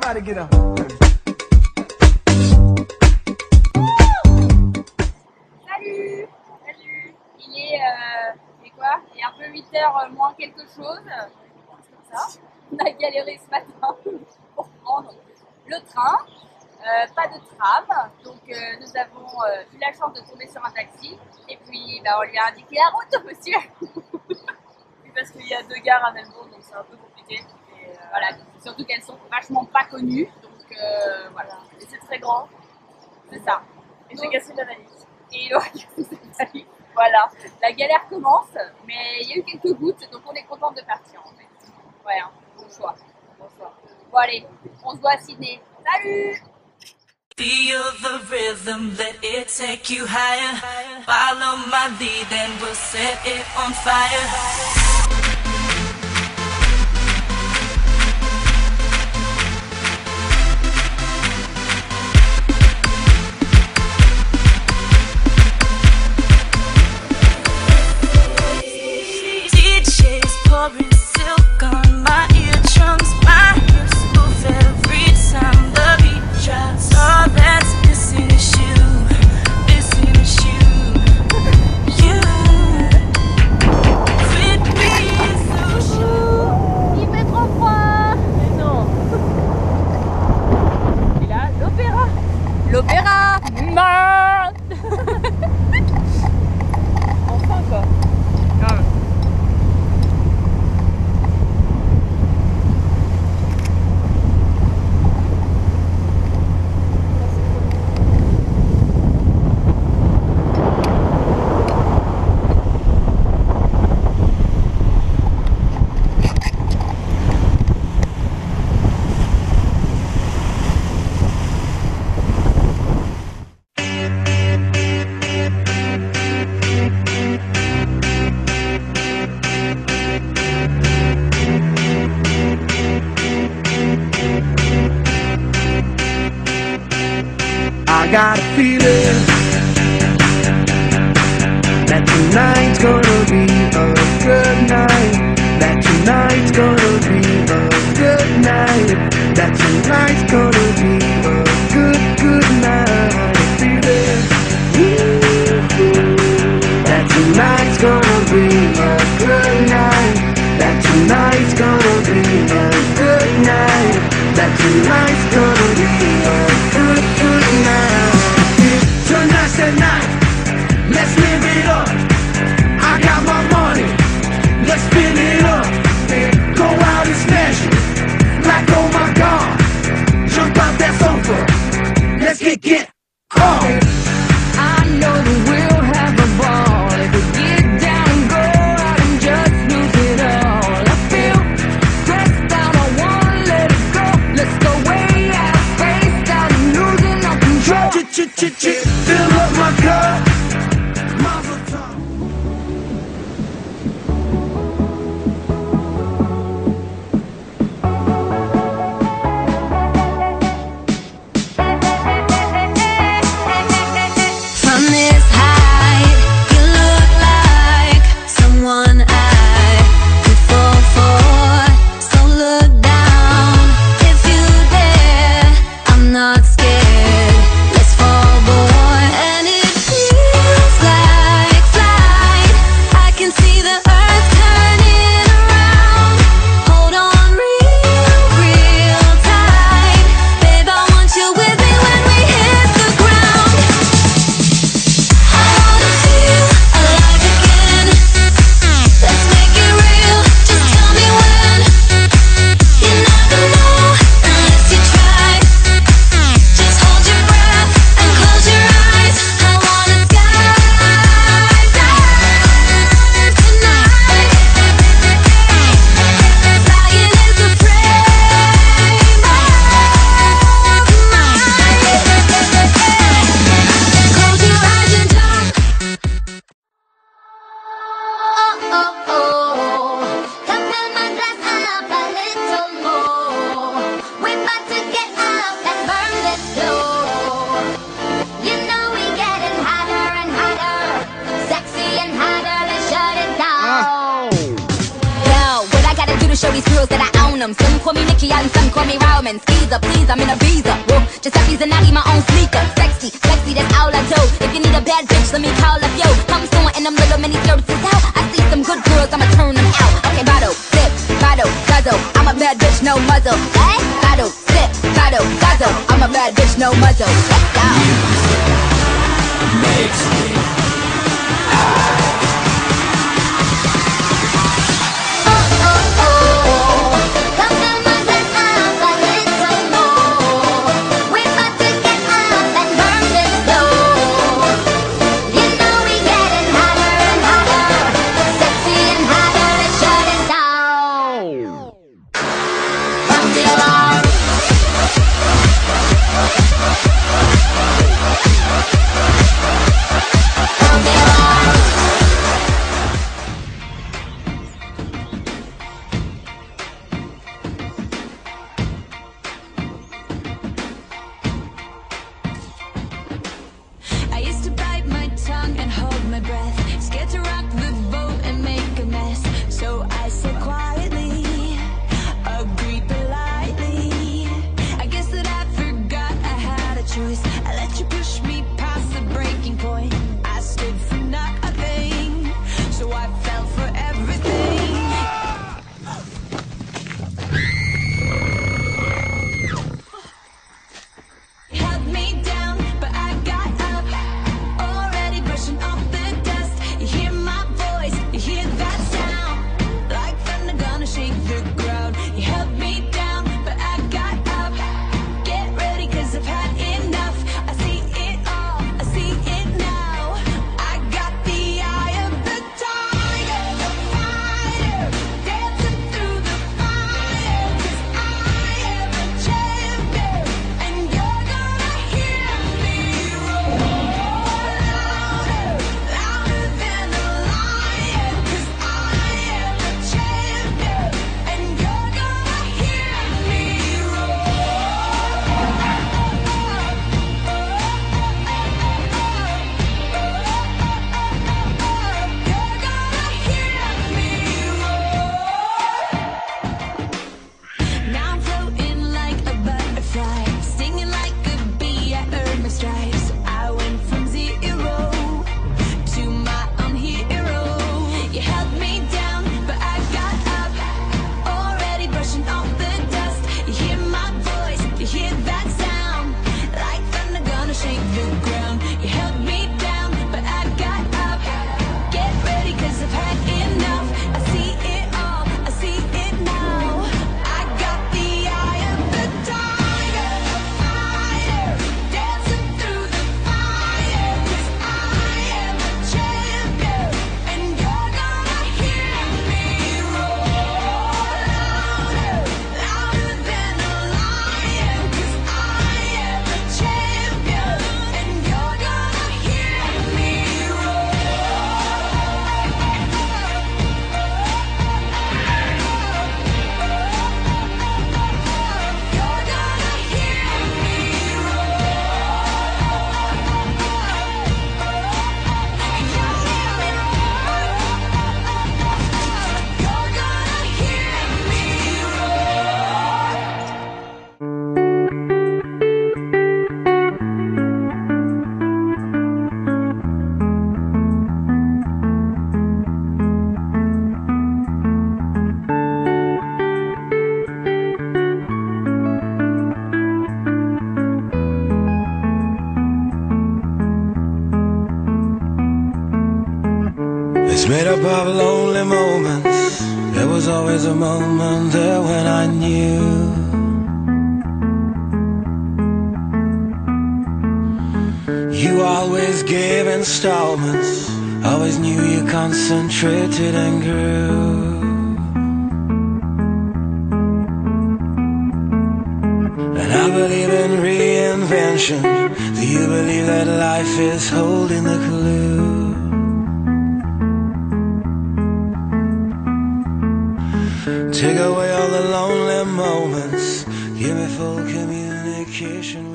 Everybody get up. Salut! Salut! Il est quoi? Il est un peu 8h moins quelque chose. Comme ça. On a galéré ce matin pour prendre le train. Pas de tram. Donc nous avons eu la chance de tomber sur un taxi. Et puis on lui a indiqué la route, monsieur. Parce qu'il y a 2 gares à Melbourne, donc c'est un peu compliqué. Et voilà, surtout qu'elles sont vachement pas connues. Donc voilà. Et c'est très grand. C'est ça. Et j'ai cassé ma valise. Et voilà, la galère commence, mais il y a eu quelques gouttes, donc on est contente de partir en fait. Voilà, bon choix. Bonsoir. Bon allez, on se voit à Sydney. Salut! Feel the rhythm, let it take you higher. Follow my lead and we'll set it on fire. DJ's pouring silk on my eardrums. My hips move every time the beat drops. All that's missing is you, missing is you. You with me is so Il fait trop froid! Mais non. Et là, l'opéra. L'opéra! Enfin quoi. I got a feeling that tonight's gonna be a good night. That tonight's gonna be a good night. That tonight's gonna be a good night. Feeling that tonight's gonna be a good night. That tonight's gonna be a good night. That tonight's gonna be a good night. Tonight's the night, let's live it up. I got my money, let's spin it up. Go out and smash it, like oh my god. Jump out that sofa, let's get on. I know that we'll have a ball if we get down and go out and just lose it all. I feel stressed out, I wanna let it go. Let's go way out. them. Some call me Nikki and some call me Rowman. Skeezer, please, I'm in a visa. Whoa, Giuseppe's and Nagi, my own sneaker. Sexy, sexy, that's all I do. If you need a bad bitch, let me call up yo. Come soon in them little mini skirts out. I see some good girls, I'ma turn them out. Okay, bottle, sip, bottle, guzzle. I'm a bad bitch, no muzzle. Hey, bottle, sip, bottle, guzzle. I'm a bad bitch, no muzzle. Let's go. Makes me It's made up of lonely moments. There was always a moment there when I knew you always gave installments, always knew you concentrated and grew. And I believe in reinvention. Do you believe that life is holding the clue? Take away all the lonely moments. Give me full communication.